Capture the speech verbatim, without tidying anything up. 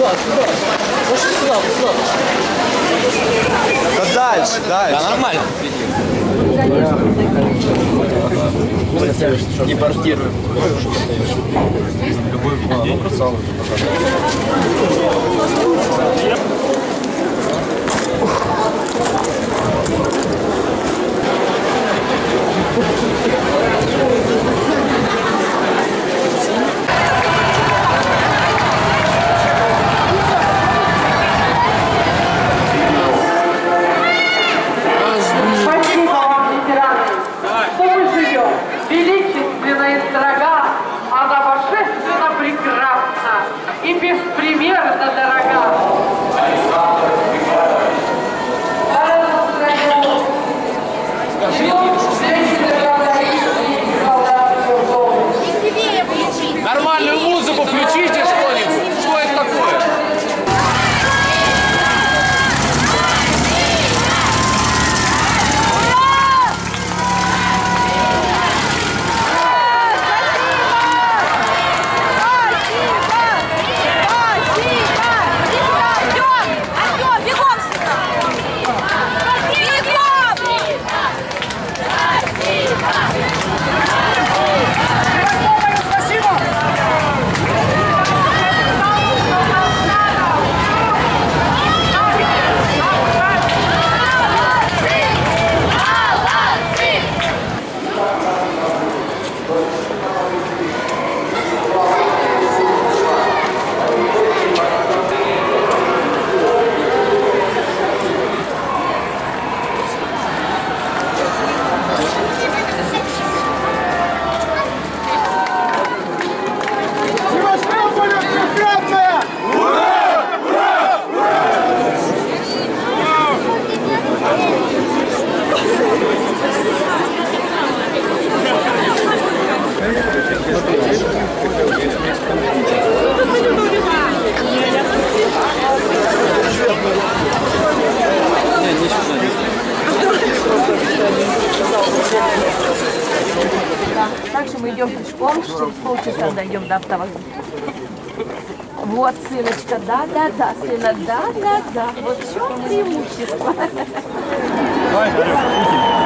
Сюда, сюда. Пошли сюда, сюда. Да дальше, дальше. Да нормально. Не бортируем. Любой день бросал. Спасибо вам, ветераны, что мы живем величественно и строга, она божественно прекрасна и беспримерно дорога. Нормальную музыку включите что-нибудь. Что это такое? Также мы идем пешком, через полчаса дойдем до автовокзала. Вот, сыночка, да-да-да, сына, да-да-да. Вот в чем преимущество.